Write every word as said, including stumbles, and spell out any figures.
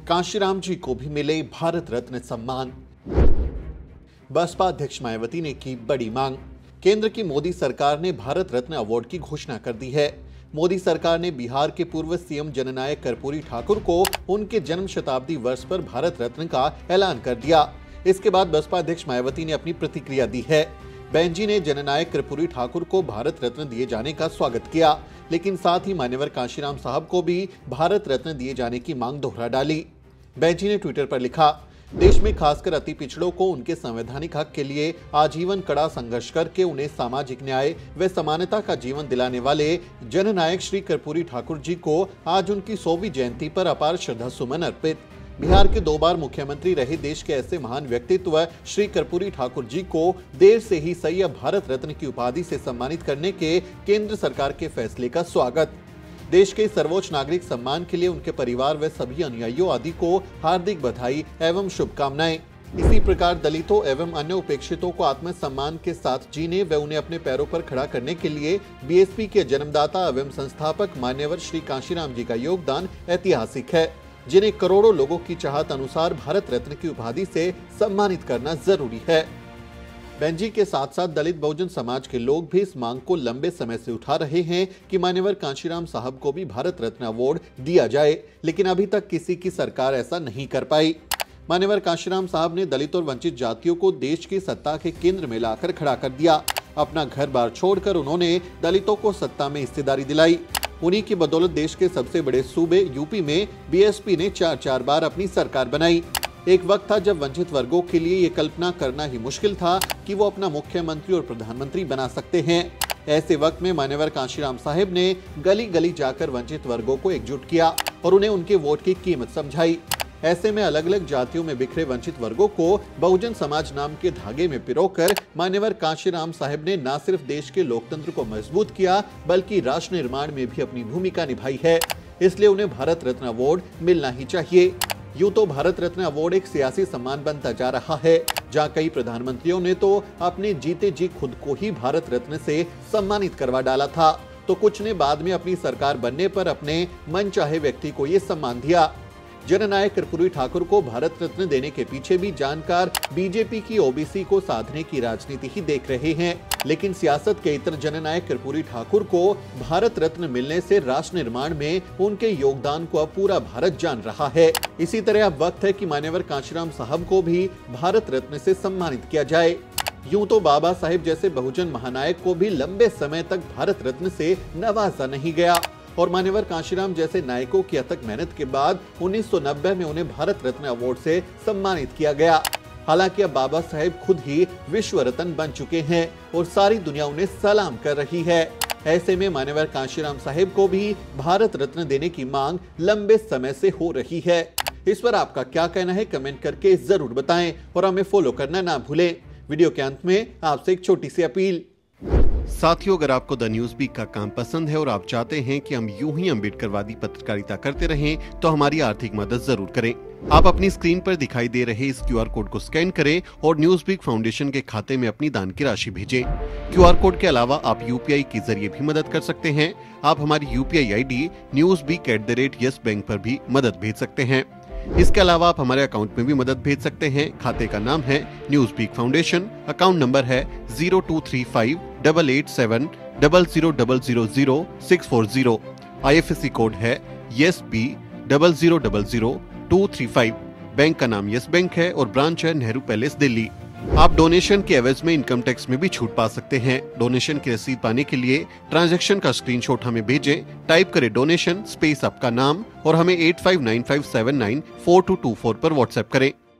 कांशीराम जी को भी मिले भारत रत्न सम्मान। बसपा अध्यक्ष मायावती ने की बड़ी मांग। केंद्र की मोदी सरकार ने भारत रत्न अवार्ड की घोषणा कर दी है। मोदी सरकार ने बिहार के पूर्व सीएम जननायक कर्पूरी ठाकुर को उनके जन्म शताब्दी वर्ष पर भारत रत्न का ऐलान कर दिया। इसके बाद बसपा अध्यक्ष मायावती ने अपनी प्रतिक्रिया दी है। बहन जी ने जननायक कर्पूरी ठाकुर को भारत रत्न दिए जाने का स्वागत किया, लेकिन साथ ही मान्यवर कांशीराम साहब को भी भारत रत्न दिए जाने की मांग दोहरा डाली। बहन जी ने ट्विटर पर लिखा, देश में खासकर अति पिछड़ों को उनके संवैधानिक हक के लिए आजीवन कड़ा संघर्ष करके उन्हें सामाजिक न्याय व समानता का जीवन दिलाने वाले जननायक श्री कर्पूरी ठाकुर जी को आज उनकी सौवीं जयंती पर अपार श्रद्धा सुमन अर्पित। बिहार के दो बार मुख्यमंत्री रहे देश के ऐसे महान व्यक्तित्व श्री कर्पूरी ठाकुर जी को देर से ही सही भारत रत्न की उपाधि से सम्मानित करने के केंद्र सरकार के फैसले का स्वागत। देश के सर्वोच्च नागरिक सम्मान के लिए उनके परिवार व सभी अनुयायियों आदि को हार्दिक बधाई एवं शुभकामनाएं। इसी प्रकार दलितों एवं अन्य उपेक्षितों को आत्मसम्मान के साथ जीने व उन्हें अपने पैरों पर खड़ा करने के लिए बीएसपी के जन्मदाता एवं संस्थापक मान्यवर श्री कांशीराम जी का योगदान ऐतिहासिक है, जिन्हें करोड़ों लोगों की चाहत अनुसार भारत रत्न की उपाधि से सम्मानित करना जरूरी है। बहन जी के साथ साथ दलित बहुजन समाज के लोग भी इस मांग को लंबे समय से उठा रहे हैं कि मान्यवर कांशीराम साहब को भी भारत रत्न अवार्ड दिया जाए, लेकिन अभी तक किसी की सरकार ऐसा नहीं कर पाई। मान्यवर कांशीराम साहब ने दलित और वंचित जातियों को देश की सत्ता के केंद्र में लाकर खड़ा कर दिया। अपना घर बार छोड़कर उन्होंने दलितों को सत्ता में हिस्सेदारी दिलाई। उन्हीं की बदौलत देश के सबसे बड़े सूबे यूपी में बीएसपी ने चार चार बार अपनी सरकार बनाई। एक वक्त था जब वंचित वर्गों के लिए ये कल्पना करना ही मुश्किल था कि वो अपना मुख्यमंत्री और प्रधानमंत्री बना सकते हैं। ऐसे वक्त में मान्यवर कांशीराम साहब ने गली गली जाकर वंचित वर्गों को एकजुट किया और उन्हें उनके वोट की कीमत समझाई। ऐसे में अलग अलग जातियों में बिखरे वंचित वर्गों को बहुजन समाज नाम के धागे में पिरोकर मान्यवर कांशीराम साहब ने न सिर्फ देश के लोकतंत्र को मजबूत किया, बल्कि राष्ट्र निर्माण में भी अपनी भूमिका निभाई है। इसलिए उन्हें भारत रत्न अवार्ड मिलना ही चाहिए। यूं तो भारत रत्न अवार्ड एक सियासी सम्मान बनता जा रहा है, जहां कई प्रधानमंत्रियों ने तो अपने जीते जी खुद को ही भारत रत्न से सम्मानित करवा डाला था, तो कुछ ने बाद में अपनी सरकार बनने पर अपने मनचाहे व्यक्ति को ये सम्मान दिया। जननायक कर्पूरी ठाकुर को भारत रत्न देने के पीछे भी जानकार बीजेपी की ओबीसी को साधने की राजनीति ही देख रहे हैं, लेकिन सियासत के इतर जननायक कर्पूरी ठाकुर को भारत रत्न मिलने से राष्ट्र निर्माण में उनके योगदान को अब पूरा भारत जान रहा है। इसी तरह अब वक्त है कि मान्यवर कांशीराम साहब को भी भारत रत्न से सम्मानित किया जाए। यूं तो बाबा साहेब जैसे बहुजन महानायक को भी लंबे समय तक भारत रत्न से नवाजा नहीं गया और मान्यवर कांशीराम जैसे नायकों की अथक मेहनत के बाद उन्नीस सौ नब्बे में उन्हें भारत रत्न अवार्ड से सम्मानित किया गया। हालांकि अब बाबा साहेब खुद ही विश्व रत्न बन चुके हैं और सारी दुनिया उन्हें सलाम कर रही है। ऐसे में मान्यवर कांशीराम साहेब को भी भारत रत्न देने की मांग लंबे समय से हो रही है। इस पर आपका क्या कहना है, कमेंट करके जरूर बताएं और हमें फॉलो करना ना भूलें। वीडियो के अंत में आपसे एक छोटी सी अपील। साथियों, अगर आपको द न्यूज वीक का काम पसंद है और आप चाहते हैं कि हम यूं ही अम्बेडकरवादी पत्रकारिता करते रहें, तो हमारी आर्थिक मदद जरूर करें। आप अपनी स्क्रीन पर दिखाई दे रहे इस क्यूआर कोड को स्कैन करें और न्यूज वीक फाउंडेशन के खाते में अपनी दान की राशि भेजें। क्यूआर कोड के अलावा आप यूपीआई के जरिए भी मदद कर सकते हैं। आप हमारी UPI ID News Week at the rate Yes Bank पर भी मदद भेज सकते हैं। इसके अलावा आप हमारे अकाउंट में भी मदद भेज सकते हैं। खाते का नाम है News Week Foundation, account number है zero two three five double eight seven double zero double zero zero six four zero. IFSC code है yes B double zero double zero two three five. Bank का नाम yes bank है और branch है Nehru palace Delhi. आप donation के एवज में इनकम टैक्स में भी छूट पा सकते हैं। डोनेशन की रसीद पाने के लिए ट्रांजैक्शन का स्क्रीनशॉट हमें भेजें। टाइप करें डोनेशन स्पेस आपका नाम और हमें eight five nine five seven nine four two two four पर व्हाट्सएप करें।